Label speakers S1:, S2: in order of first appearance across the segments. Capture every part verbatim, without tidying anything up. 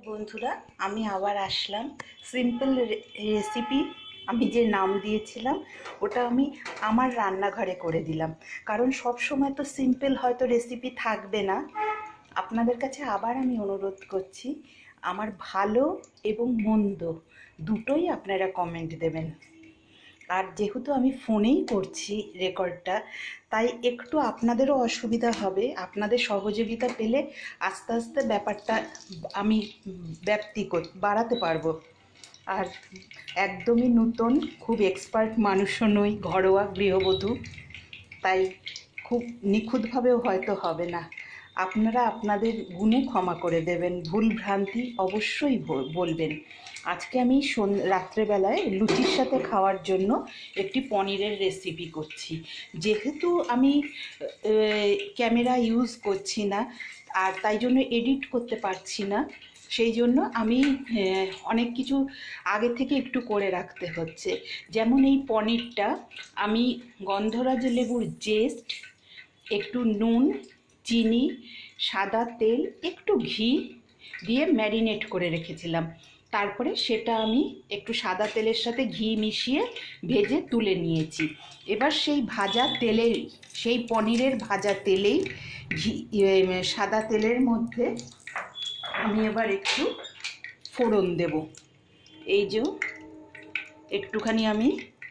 S1: বন্ধুরা, আমি আবার আসলাম সিম্পল রেসিপি। আমি যে নাম দিয়েছিলাম ওটা আমি আমার রান্নাঘরে করে দিলাম, কারণ সব সময় তো সিম্পল হয়তো রেসিপি থাকবে না। আপনাদের কাছে আবার আমি অনুরোধ করছি, আমার ভালো এবং মন্দ দুটোই আপনারা কমেন্ট দেবেন। আর যেহেতু আমি ফোনেই করছি রেকর্ডটা, তাই একটু আপনাদেরও অসুবিধা হবে। আপনাদের সহযোগিতা পেলে আস্তে আস্তে ব্যাপারটা আমি ব্যাপ্তি বাড়াতে পারবো। আর একদমই নতুন, খুব এক্সপার্ট মানুষও নই, ঘরোয়া গৃহবধূ, তাই খুব নিখুঁতভাবেও হয়তো হবে না। আপনারা আপনাদের গুণে ক্ষমা করে দেবেন, ভুল ভ্রান্তি অবশ্যই বলবেন। আজকে আমি রাত্রেবেলায় লুচির সাথে খাওয়ার জন্য একটি পনিরের রেসিপি করছি। যেহেতু আমি ক্যামেরা ইউজ করছি না, আর তাই জন্য এডিট করতে পারছি না, সেই জন্য আমি অনেক কিছু আগে থেকে একটু করে রাখতে হচ্ছে। যেমন এই পনিরটা আমি গন্ধরাজ লেবুর জেস্ট, একটু নুন, চিনি, সাদা তেল, একটু ঘি দিয়ে ম্যারিনেট করে রেখেছিলাম। তারপরে সেটা আমি একটু সাদা তেলের সাথে ঘি মিশিয়ে ভেজে তুলে নিয়েছি। এবার সেই ভাজা তেলেই, সেই পনিরের ভাজা তেলেই ঘি সাদা তেলের মধ্যে আমি এবার একটু ফোড়ন দেব। এই যে একটুখানি আমি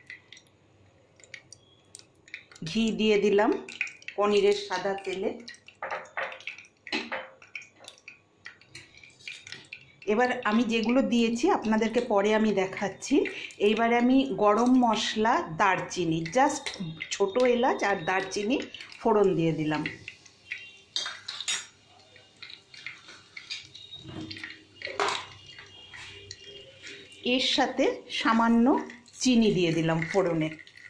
S1: ঘি দিয়ে দিলাম পনিরের সাদা তেলে। এবার আমি যেগুলো দিয়েছি আপনাদেরকে পরে আমি দেখাচ্ছি। এইবারে আমি গরম মশলা, দারচিনি, জাস্ট ছোট এলাচ আর দারচিনি ফোড়ন দিয়ে দিলাম। এর সাথে সামান্য চিনি দিয়ে দিলাম ফোড়নে।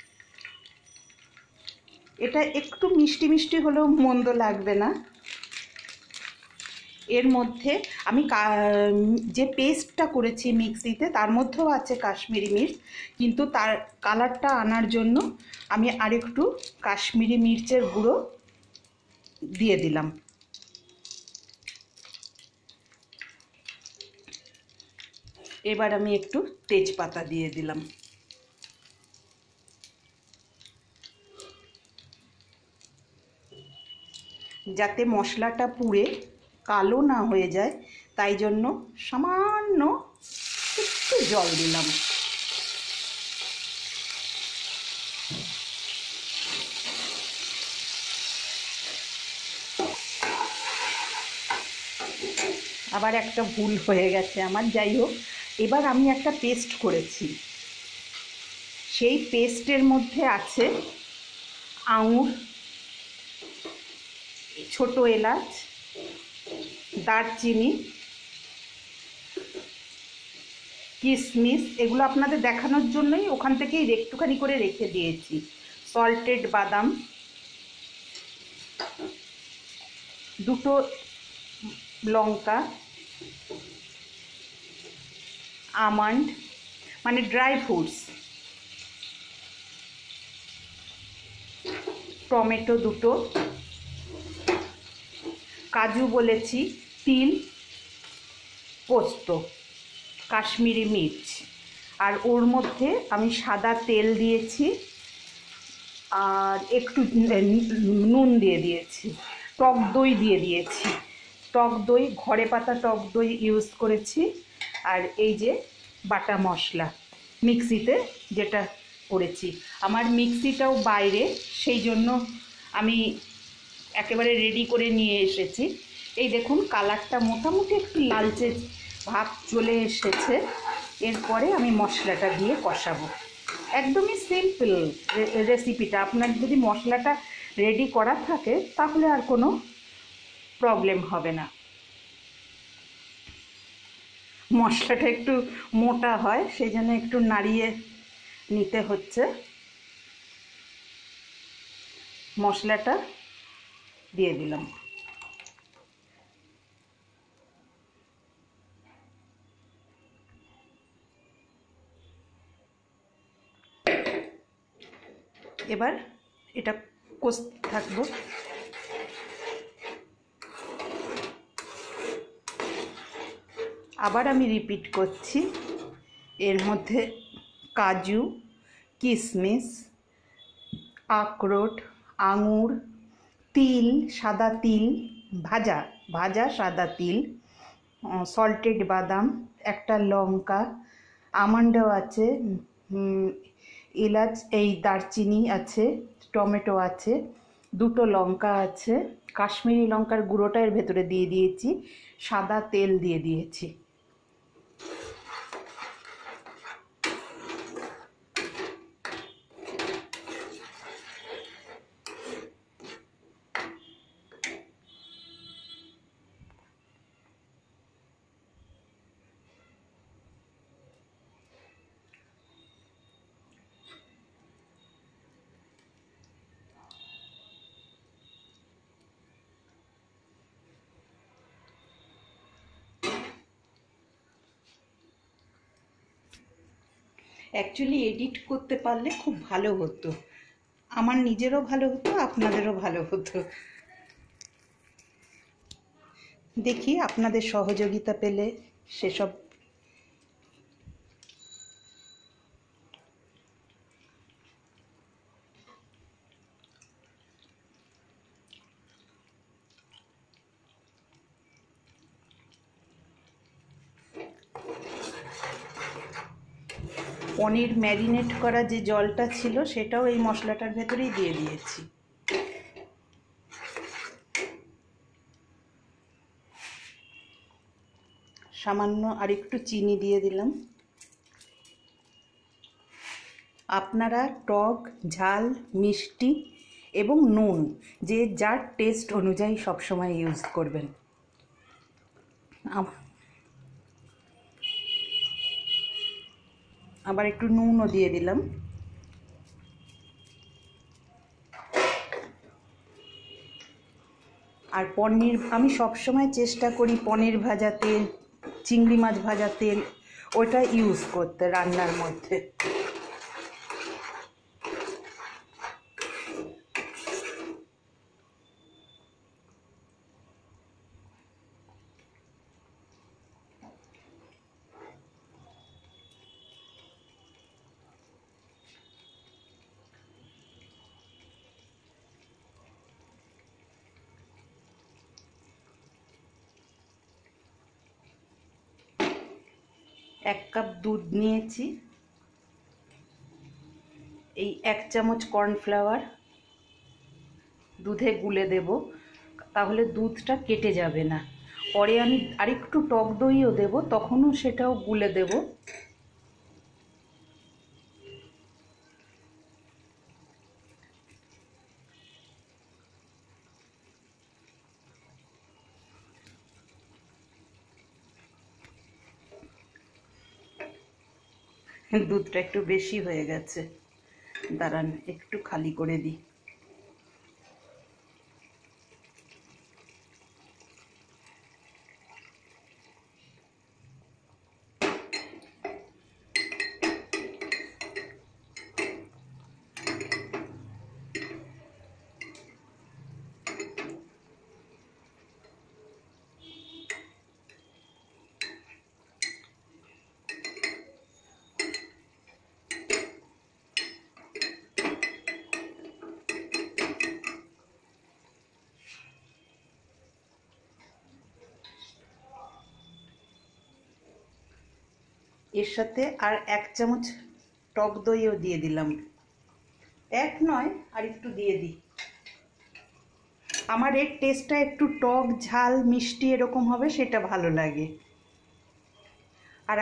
S1: এটা একটু মিষ্টি মিষ্টি হলেও মন্দ লাগবে না। এর মধ্যে আমি যে পেস্টটা করেছি মিক্সিতে, তার মধ্যেও আছে কাশ্মীরি মির্চ, কিন্তু তার কালারটা আনার জন্য আমি আরেকটু কাশ্মীরি মির্চের গুঁড়ো দিয়ে দিলাম। এবার আমি একটু তেজপাতা দিয়ে দিলাম। যাতে মশলাটা পুড়ে কালো না হয়ে যায়, তাই জন্য সামান্য একটু জল দিলাম। আবার একটা ভুল হয়ে গেছে আমার, যাই হোক। এবার আমি একটা পেস্ট করেছি, সেই পেস্টের মধ্যে আছে আঙুর, ছোট এলাচ, দারচিনি, কিশমিশ, এগুলো আপনাদের দেখানোর জন্যই ওখান থেকেই একটুখানি করে রেখে দিয়েছি। সল্টেড বাদাম, দুটো লঙ্কা, আমন্ড মানে ড্রাই ফ্রুটস, টমেটো দুটো, কাজু বলেছি, তিল, পোস্ত, কাশ্মীরি মির্চ, আর ওর মধ্যে আমি সাদা তেল দিয়েছি আর একটু নুন দিয়ে দিয়েছি, টক দই দিয়ে দিয়েছি। টক দই, ঘরে পাতা টক দই ইউজ করেছি। আর এই যে বাটা মশলা মিক্সিতে যেটা করেছি, আমার মিক্সিটাও বাইরে, সেই জন্য আমি একেবারে রেডি করে নিয়ে এসেছি। এই দেখুন কালারটা মোটামুটি একটু লালচে ভাব চলে এসেছে। এরপরে আমি মশলাটা দিয়ে কষাবো। একদমই সিম্পল রেসিপিটা। আপনার যদি মশলাটা রেডি করা থাকে তাহলে আর কোনো প্রবলেম হবে না। মশলাটা একটু মোটা হয়, সেই জন্য একটু নাড়িয়ে নিতে হচ্ছে। মশলাটা দিয়ে দিলাম। এবার এটা কষতে থাকবো। আবার আমি রিপিট করছি, এর মধ্যে কাজু, কিশমিশ, আখরোট, আঙুর, তিল, সাদা তিল, ভাজা ভাজা সাদা তিল, সল্টেড বাদাম, একটা লঙ্কা, আমন্ডও আছে, এলাচ, এই দারচিনি আছে, টমেটো আছে, দুটো লঙ্কা আছে, কাশ্মীরি লঙ্কার গুঁড়োটা এর ভেতরে দিয়ে দিয়েছি, সাদা তেল দিয়ে দিয়েছি। অ্যাকচুয়ালি এডিট করতে পারলে খুব ভালো হতো, আমার নিজেরও ভালো হতো, আপনাদেরও ভালো হতো। দেখি আপনাদের সহযোগিতা পেলে সেসব। পনির ম্যারিনেট করা যে জলটা ছিল সেটাও এই মশলাটার ভেতরেই দিয়ে দিয়েছি। সামান্য আরেকটু চিনি দিয়ে দিলাম। আপনারা টক, ঝাল, মিষ্টি এবং নুন যে যার টেস্ট অনুযায়ী সবসময় ইউজ করবেন। আবার একটু নুনও দিয়ে দিলাম। আর পনির আমি সবসময় চেষ্টা করি পনির ভাজা তেল, চিংড়ি মাছ ভাজা তেল ওটা ইউজ করতে রান্নার মধ্যে। এক কাপ দুধ নিয়েছি, এই এক চামচ কর্নফ্লাওয়ার দুধে গুলে দেব, তাহলে দুধটা কেটে যাবে না। পরে আমি আরেকটু টক দইও দেব, তখনও সেটাও গুলে দেব। দুধটা একটু বেশি হয়ে গেছে, দাঁড়ান একটু খালি করে দিই। এর সাথে আর এক চামচ টক দইও দিয়ে দিলাম, এক নয় আর একটু দিয়ে দিই। আমার এর টেস্টটা একটু টক, ঝাল, মিষ্টি এরকম হবে, সেটা ভালো লাগে। আর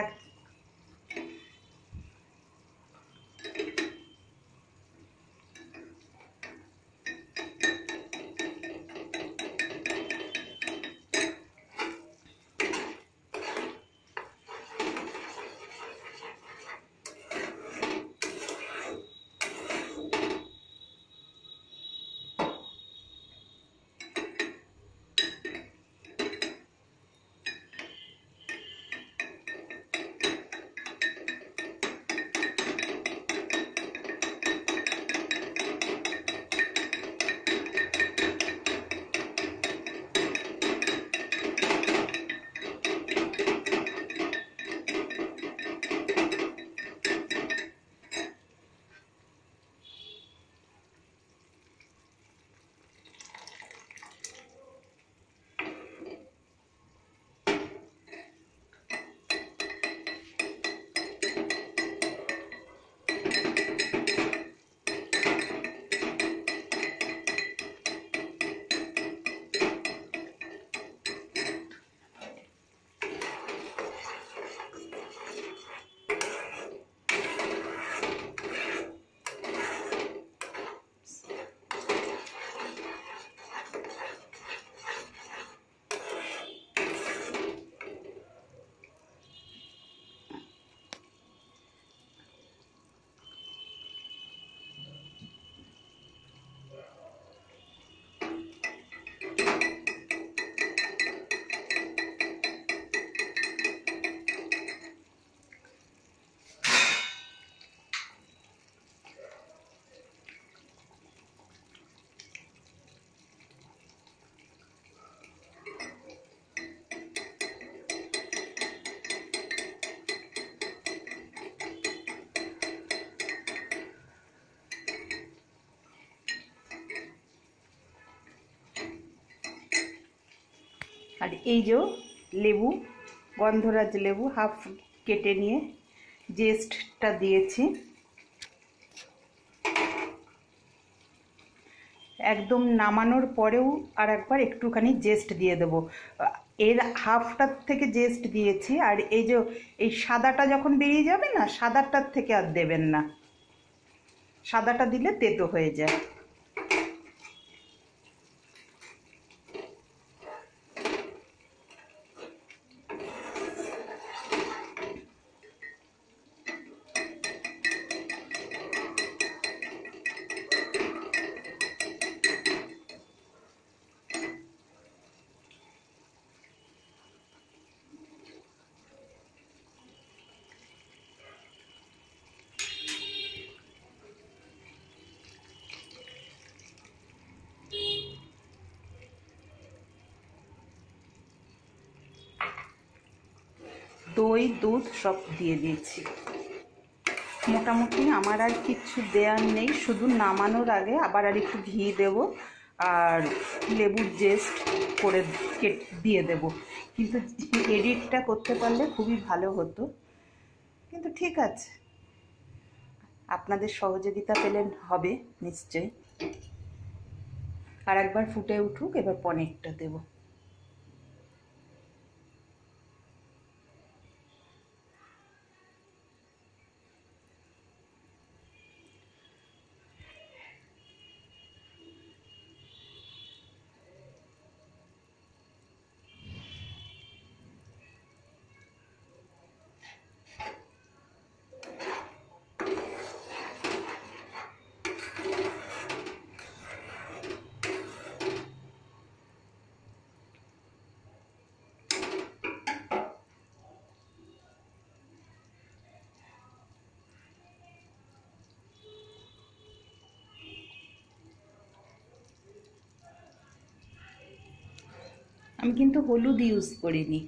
S1: আর এই যে লেবু, গন্ধরাজ লেবু হাফ কেটে নিয়ে জেস্টটা দিয়েছি। একদম নামানোর পরেও আর একবার একটুখানি জেস্ট দিয়ে দেবো। এর হাফটার থেকে জেস্ট দিয়েছি, আর এই যে এই সাদাটা যখন বেরিয়ে যাবে না, সাদাটার থেকে আর দেবেন না, সাদাটা দিলে তেতো হয়ে যায়। দই দুধ সব দিয়ে দিয়েছি। মোটামুটি আমার আর কিচ্ছু দেওয়ার নেই, শুধু নামানোর আগে আবার আর একটু ঘি দেব আর লেবুর জেস্ট করে দিয়ে দেব। কিন্তু এডিটটা করতে পারলে খুবই ভালো হতো, কিন্তু ঠিক আছে, আপনাদের সহযোগিতা পেলে হবে নিশ্চয়ই। আর একবার ফুটে উঠুক, এবার পনিরটা দেবো। আমি কিন্তু হলুদ ইউজ করিনি।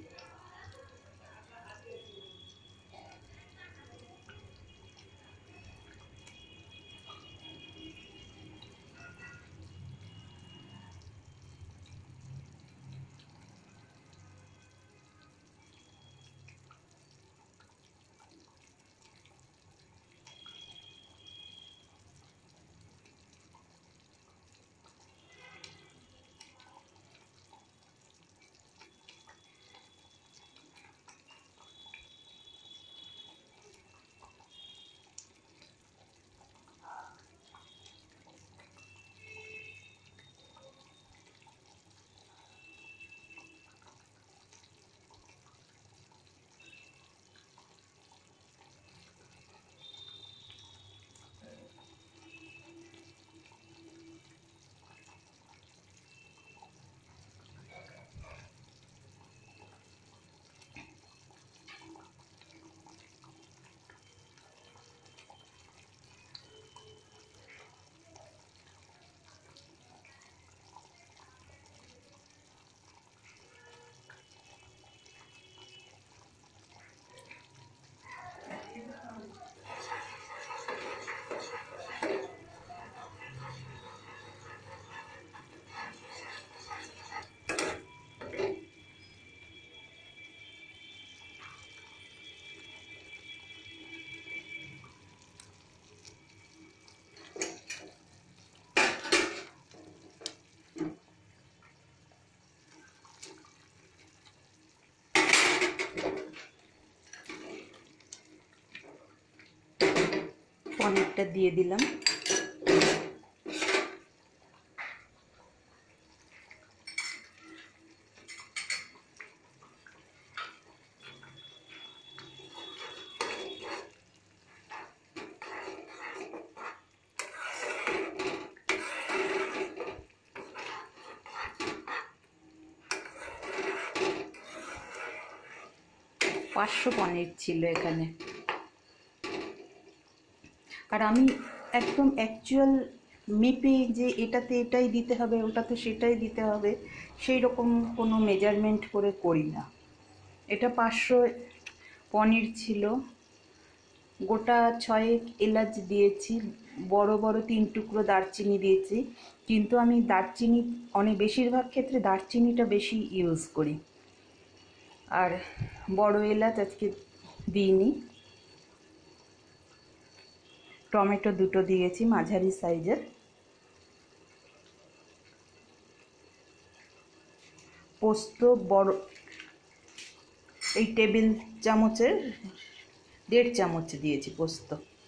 S1: পনিরটা দিয়ে দিলাম। পাঁচশো পনির ছিল এখানে, আর আমি একদম অ্যাকচুয়াল মেপে যে এটাতে এটাই দিতে হবে, ওটাতে সেটাই দিতে হবে, সেই রকম কোনো মেজারমেন্ট করে করি না। এটা পাঁচশো পনির ছিল, গোটা ছয়েক এলাচ দিয়েছি, বড় বড় তিন টুকরো দারচিনি দিয়েছি, কিন্তু আমি দারচিনি অনেক বেশিরভাগ ক্ষেত্রে দারচিনিটা বেশি ইউজ করি, আর বড় এলাচ আজকে দিইনি। টমেটো দুটো দিয়েছি মাঝারি সাইজের। পোস্ত বড় এই টেবিল চামচের দেড় চামচ দিয়েছি পোস্ত।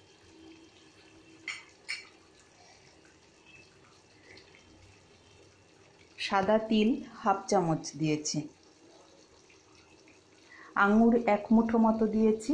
S1: সাদা তিল হাফ চামচ দিয়েছি। আঙুর এক মুঠো মতো দিয়েছি।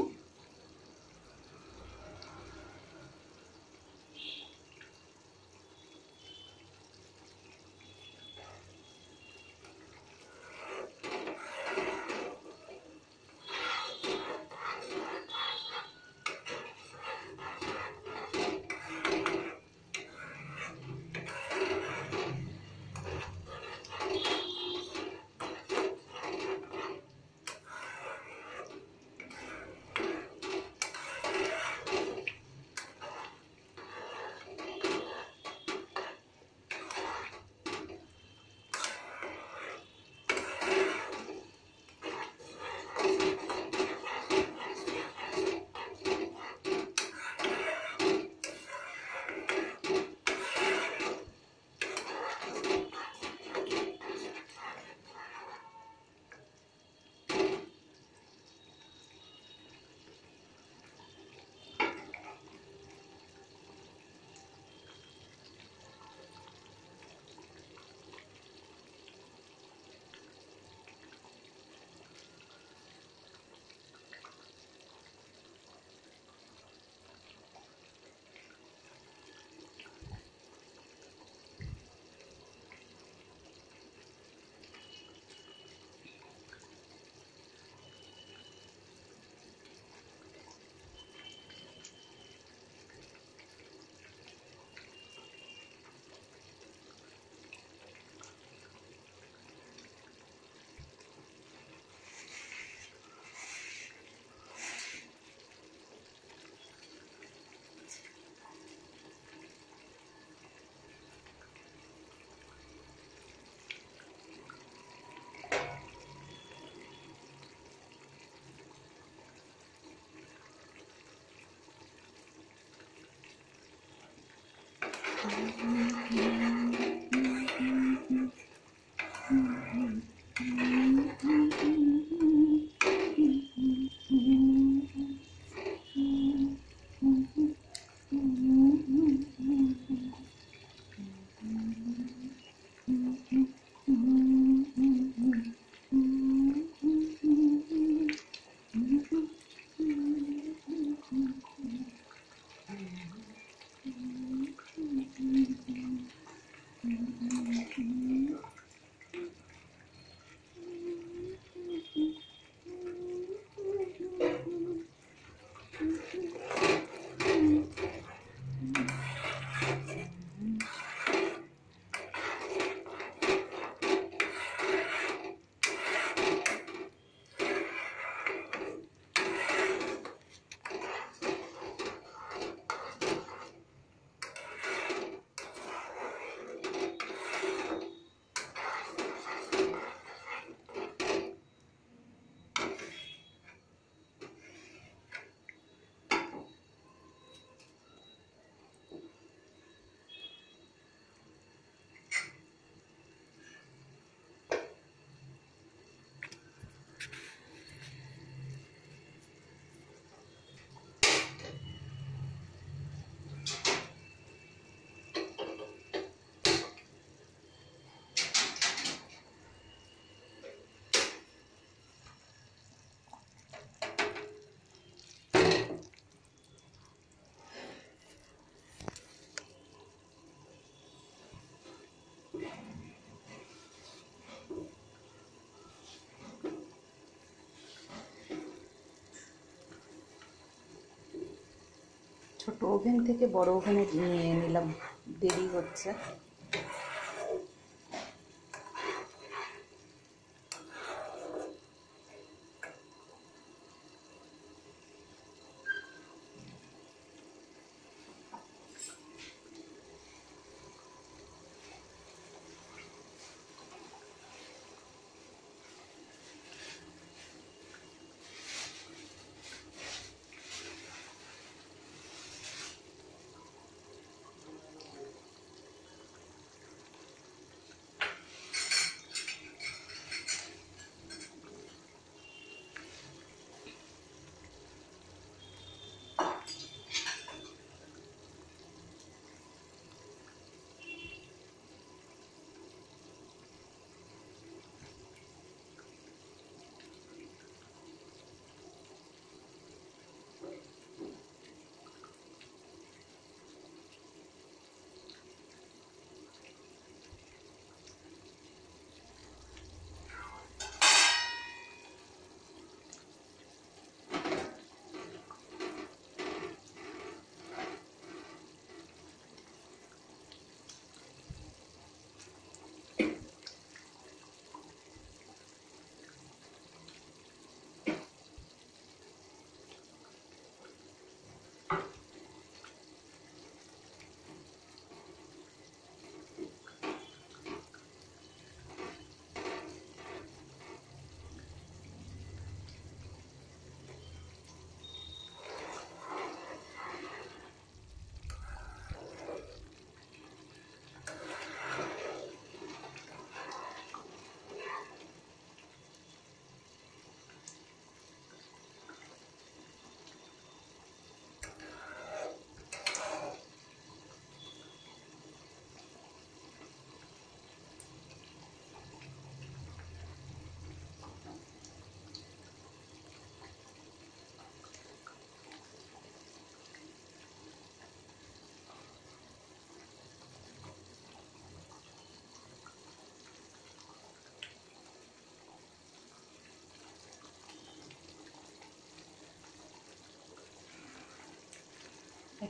S1: ছোট ওভেন থেকে বড় ওভেনে নিয়ে নিলাম, দেরি হচ্ছে।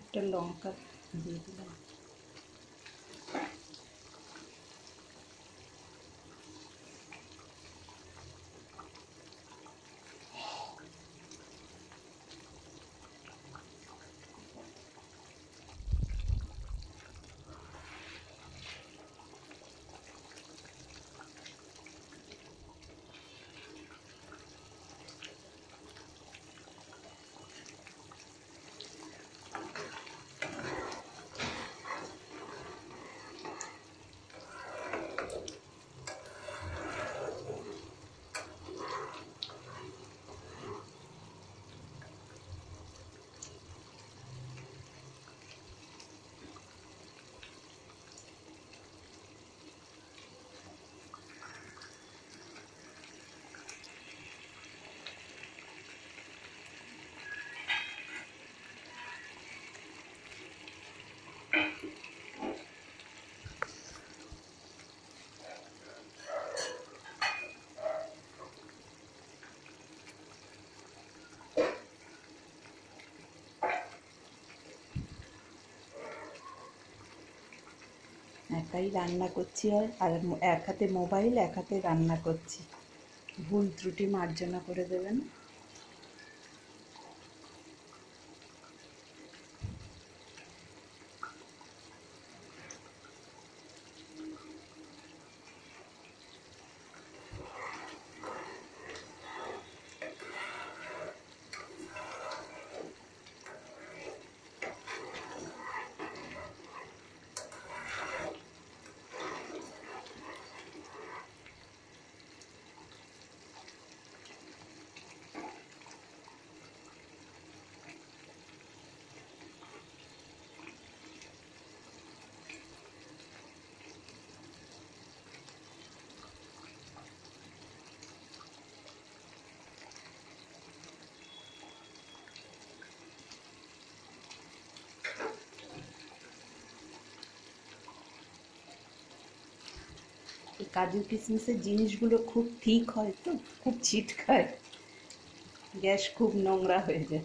S1: একটা লঙ্কা দিয়ে দিলাম। একাই রান্না করছি, আর আর এক হাতে মোবাইল, এক হাতে রান্না করছি। ভুল ত্রুটি মার্জনা করে দেবেন। এই কাজু কিশমিশের জিনিসগুলো খুব ঠিক হয়, তো খুব ছিটকায়, গ্যাস খুব নোংরা হয়ে যায়।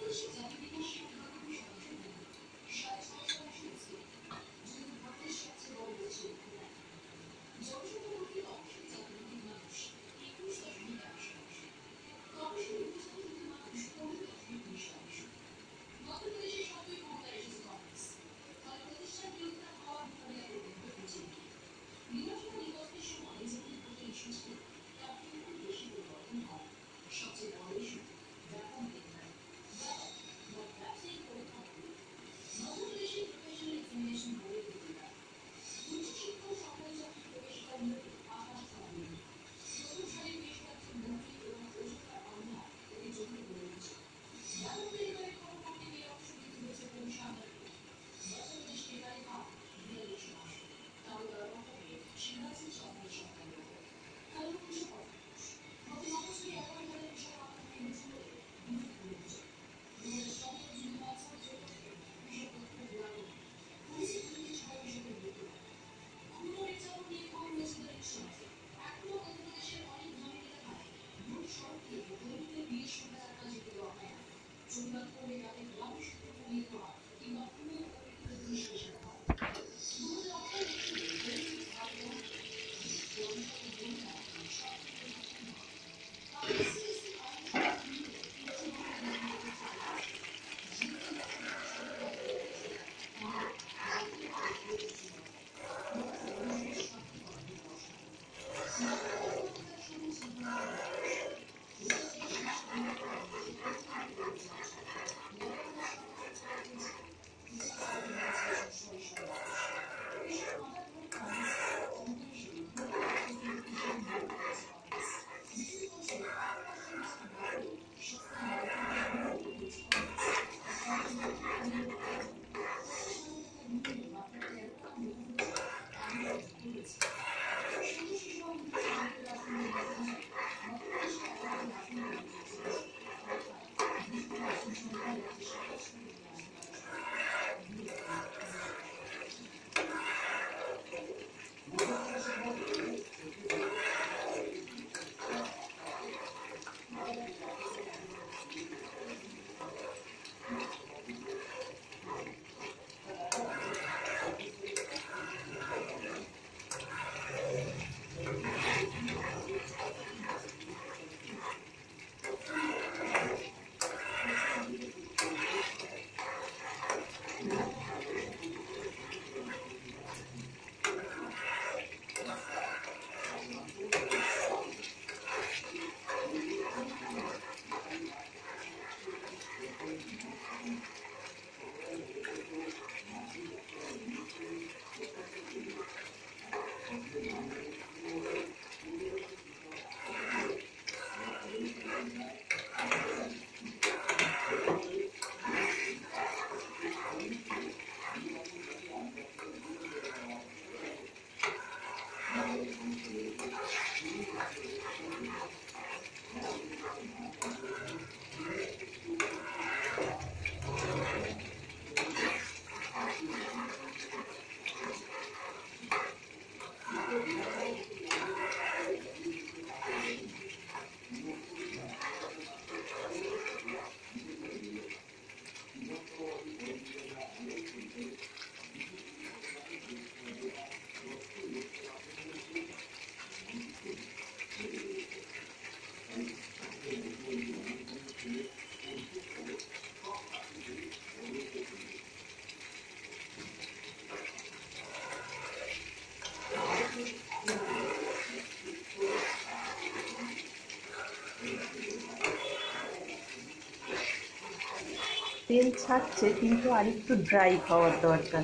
S1: তেল ছাড়ছে কিন্তু আরেকটু ড্রাই হওয়ার দরকার।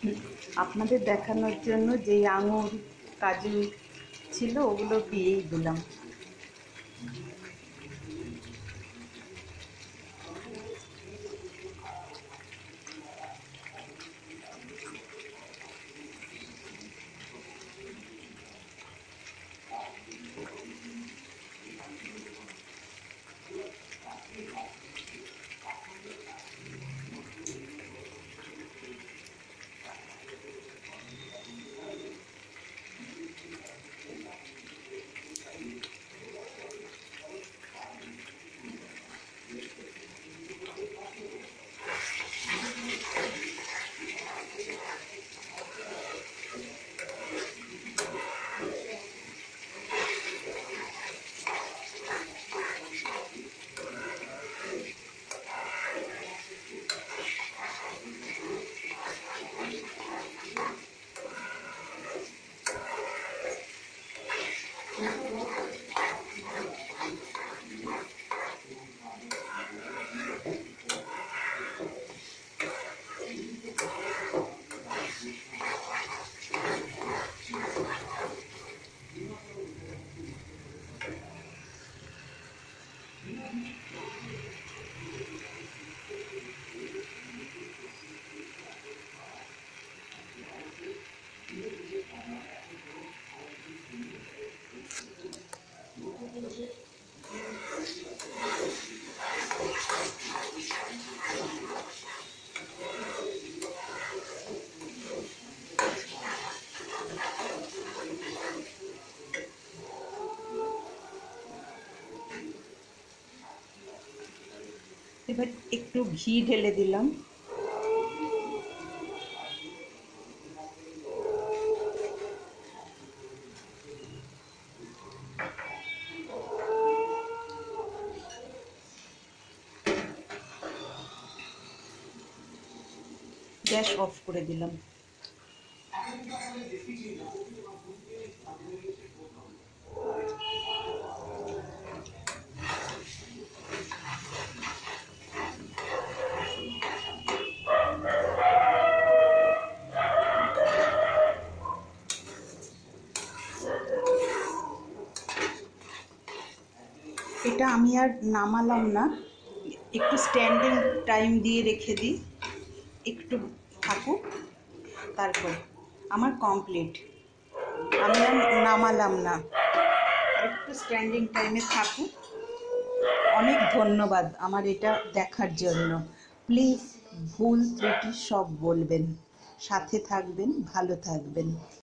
S1: আপনাদের দেখানোর জন্য যেই আঙুর কাজু ছিল ওগুলো দিয়েই দিলাম। এবার একটু ঘি ঢেলে দিলাম। গ্যাস অফ করে দিলাম। এটা আমি আর নামালাম না, একটু স্ট্যান্ডিং টাইম দিয়ে রেখে দিই, একটু থাকুক, তারপর আমার কমপ্লিট। আমি আর নামালাম না, একটু স্ট্যান্ডিং টাইমে থাকুক। অনেক ধন্যবাদ আমার এটা দেখার জন্য। প্লিজ ভুল ত্রুটি সব বলবেন, সাথে থাকবেন, ভালো থাকবেন।